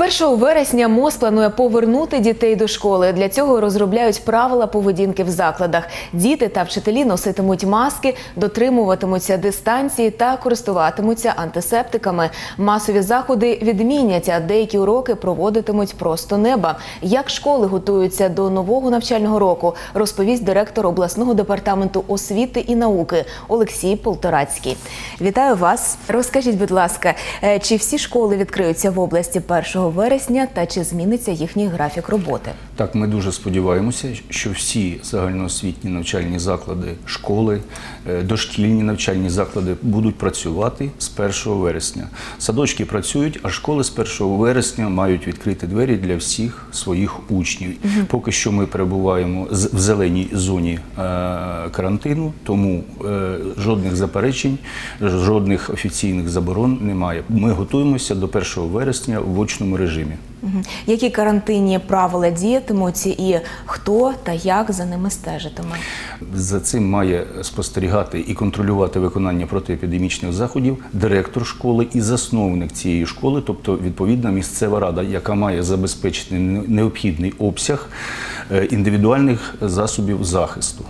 1 вересня МОЗ планує повернути дітей до школи. Для цього розробляють правила поведінки в закладах. Діти та вчителі носитимуть маски, дотримуватимуться дистанції та користуватимуться антисептиками. Масові заходи відмінять, а деякі уроки проводитимуть просто неба. Як школи готуються до нового навчального року, розповість директор обласного департаменту освіти і науки Олексій Полторацький. Вітаю вас. Розкажіть, будь ласка, чи всі школи відкриються в області 1 вересня та чи зміниться їхній графік роботи? Так, ми дуже сподіваємося, що всі загальноосвітні навчальні заклади, школи, дошкільні навчальні заклади будуть працювати з 1 вересня. Садочки працюють, а школи з 1 вересня мають відкрити двері для всіх своїх учнів. Поки що ми перебуваємо в зеленій зоні карантину, тому жодних заперечень, жодних офіційних заборон немає. Ми готуємося до 1 вересня в очному режимі. Які карантинні правила діятимуть і хто та як за ними стежитиме? За цим має спостерігати і контролювати виконання протиепідемічних заходів директор школи і засновник цієї школи, тобто відповідна місцева рада, яка має забезпечити необхідний обсяг індивідуальних засобів захисту.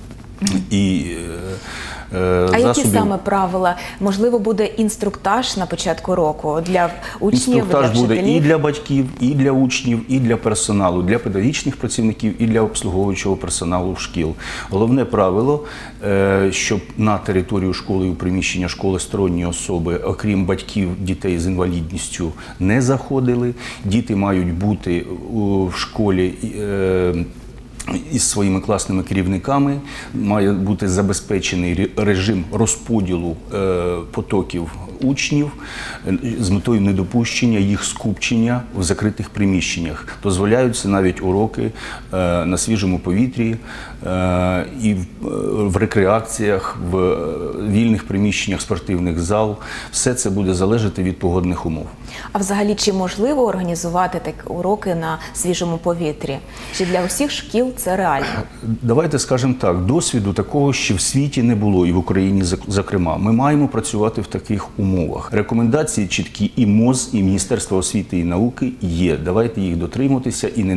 А які саме правила? Можливо, буде інструктаж на початку року для учнів, для вчителів? Інструктаж буде і для батьків, і для учнів, і для персоналу, для педагогічних працівників, і для обслуговуючого персоналу шкіл. Головне правило, щоб на територію школи і у приміщення школи сторонні особи, окрім батьків дітей з інвалідністю, не заходили. Діти мають бути в школі із своїми класними керівниками, має бути забезпечений режим розподілу потоків учнів з метою недопущення їх скупчення в закритих приміщеннях. Дозволяються навіть уроки на свіжому повітрі і в рекреаціях, в вільних приміщеннях спортивних зал. Все це буде залежати від погодних умов. А взагалі, чи можливо організувати такі уроки на свіжому повітрі? Чи для усіх шкіл це реально? Давайте скажемо так, досвіду такого ще в світі не було, і в Україні зокрема. Ми маємо працювати в таких умовах. Рекомендації чіткі і МОЗ, і Міністерство освіти і науки є. Давайте їх дотримуватися і не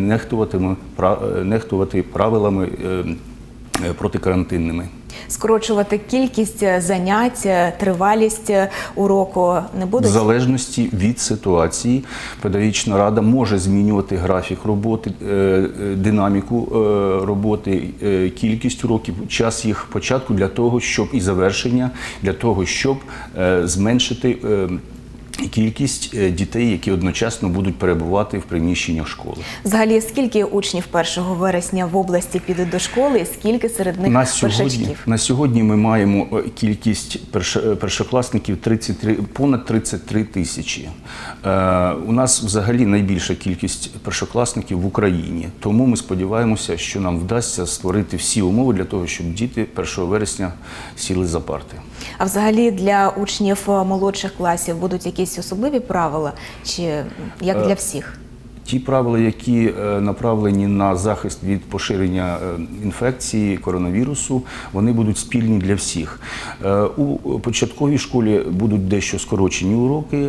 нехтувати правилами протикарантинними. Скорочувати кількість занять, тривалість уроку не буде? В залежності від ситуації педагогічна рада може змінювати графік роботи, динаміку роботи, кількість уроків, час їх початку для того, щоб і завершення, для того, щоб зменшити кількість дітей, які одночасно будуть перебувати в приміщеннях школи. Взагалі, скільки учнів 1 вересня в області підуть до школи і скільки серед них першачків? На сьогодні ми маємо кількість першокласників понад 33 тисячі. У нас взагалі найбільша кількість першокласників в Україні. Тому ми сподіваємося, що нам вдасться створити всі умови для того, щоб діти 1 вересня сіли за парти. А взагалі для учнів молодших класів будуть якісь особливі правила, чи як для всіх? Ті правила, які направлені на захист від поширення інфекції, коронавірусу, вони будуть спільні для всіх. У початковій школі будуть дещо скорочені уроки,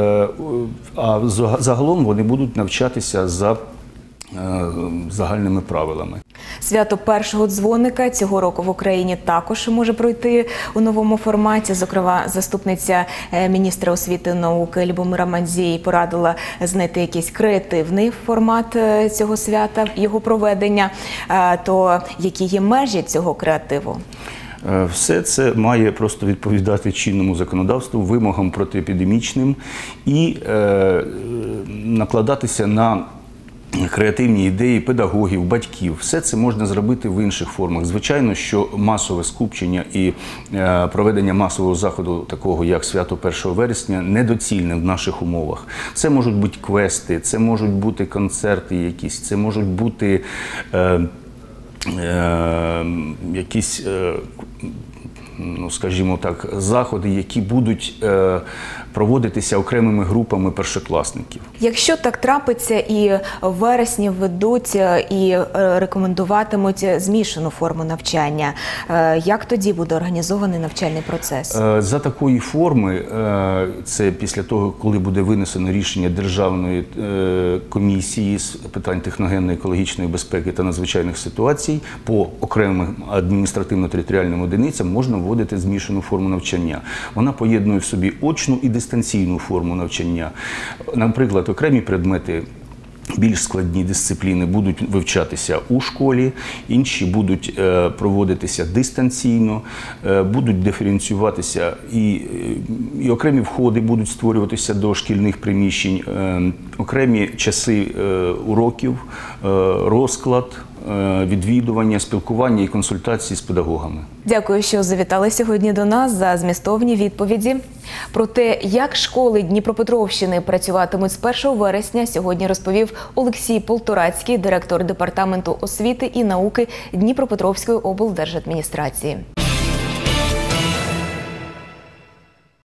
а загалом вони будуть навчатися за загальними правилами. Свято першого дзвоника цього року в Україні також може пройти у новому форматі. Зокрема, заступниця міністра освіти і науки Любомира Мандзій порадила знайти якийсь креативний формат цього свята, його проведення. То які є межі цього креативу? Все це має просто відповідати чинному законодавству, вимогам протиепідемічним і накладатися на креативні ідеї педагогів, батьків. Все це можна зробити в інших формах. Звичайно, що масове скупчення і проведення масового заходу, такого як свято 1 вересня, недоцільне в наших умовах. Це можуть бути квести, це можуть бути концерти якісь, це можуть бути якісь ну, скажімо так, заходи, які будуть проводитися окремими групами першокласників. Якщо так трапиться і в вересні введуть і рекомендуватимуть змішану форму навчання, як тоді буде організований навчальний процес? За такої форми, це після того, коли буде винесено рішення Державної комісії з питань техногенної, екологічної безпеки та надзвичайних ситуацій, по окремим адміністративно-територіальним одиницям можна вводити змішану форму навчання. Вона поєднує в собі очну і дистанційну форму навчання. Наприклад, окремі предмети, більш складні дисципліни будуть вивчатися у школі, інші будуть проводитися дистанційно, будуть диференціюватися і окремі входи будуть створюватися до шкільних приміщень, окремі часи уроків, розклад, відвідування, спілкування і консультації з педагогами. Дякую, що завітали сьогодні до нас, за змістовні відповіді. Про те, як школи Дніпропетровщини працюватимуть з 1 вересня, сьогодні розповів Олексій Полторацький, директор Департаменту освіти і науки Дніпропетровської облдержадміністрації.